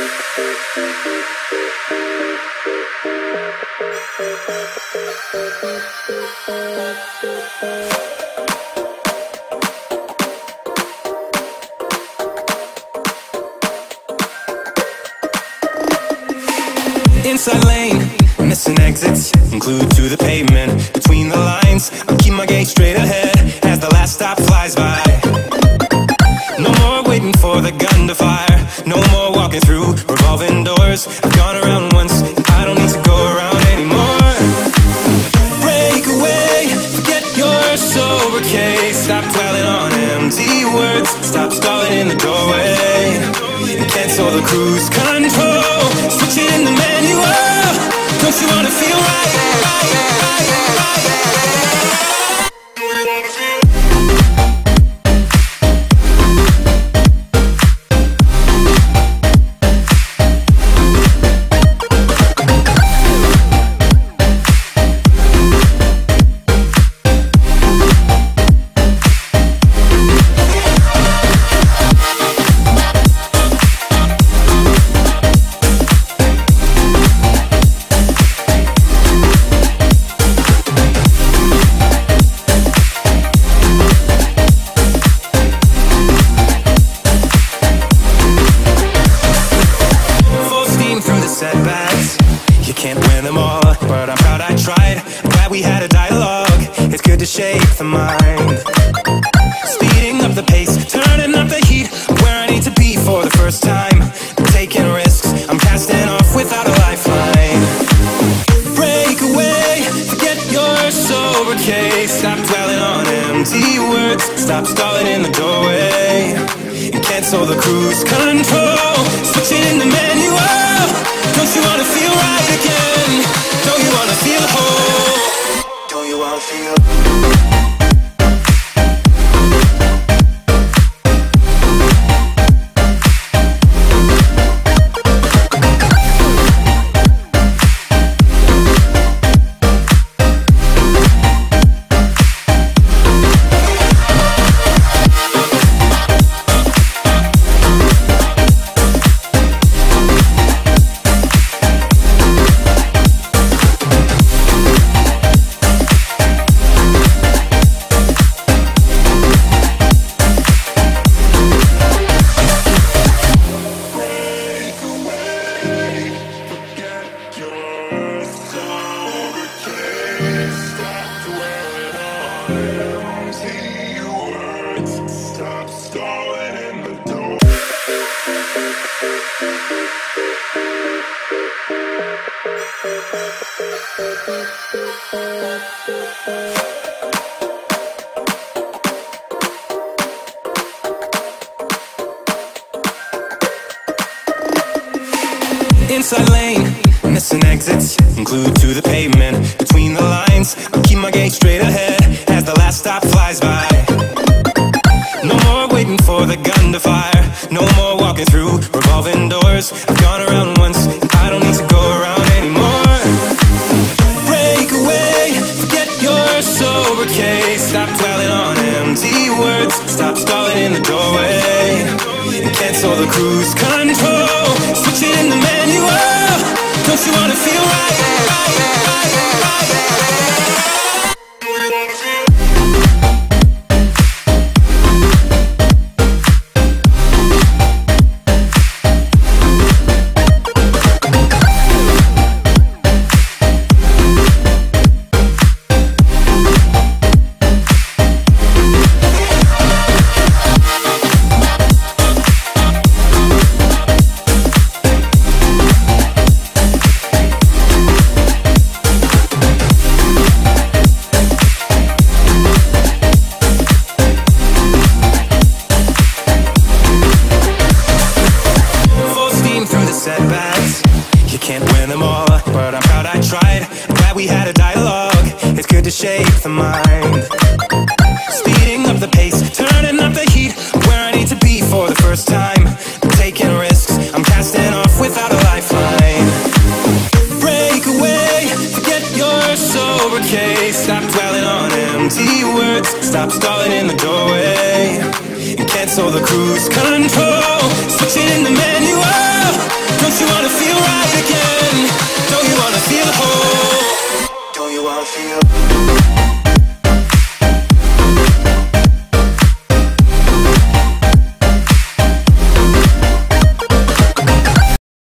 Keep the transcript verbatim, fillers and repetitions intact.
Inside lane, missing exits, glued to the pavement. Between the lines, I'll keep my gaze straight ahead as the last stop flies by. No more waiting for the gun to fire, no more walking through revolving doors. I've gone around once, I don't need to go around anymore. Break away, forget your sober case. Stop dwelling on empty words, stop stalling in the doorway, and cancel the cruise control. Switch it in the manual, don't you wanna feel right? right, right, right, right. Setbacks, you can't win them all, but I'm proud I tried. I'm glad we had a dialogue, it's good to shape the mind. Speeding up the pace, turning up the heat, where I need to be for the first time. Taking risks, I'm casting off without a lifeline. Break away, forget your sober case. Stop dwelling on empty words, stop stalling in the doorway, and cancel the cruise control. Switch it in the manual, don't you wanna feel right again? Don't you wanna feel whole? Don't you wanna feel stop stalling in the door. Inside lane, missing exits, glued to the pavement. Between the lines, I'll keep my gaze straight ahead as the last stop flies by. No more waiting for the gun to fire, no more walking through revolving doors. I've gone around once, I don't need to go around anymore. Break away, forget your sober case. Stop dwelling on empty words, stop stalling in the doorway, and cancel the cruise control. Switch it in the manual, don't you wanna feel right? right, right, right, right. Setbacks, you can't win them all, but I'm proud I tried. I'm glad we had a dialogue, it's good to shape the mind. Speeding up the pace, turning up the heat, where I need to be for the first time. I'm taking risks, I'm casting off without a lifeline. Break away, forget your sober case. Stop dwelling on empty words, stop stalling in the doorway, and cancel the cruise control. Switch it in the menu,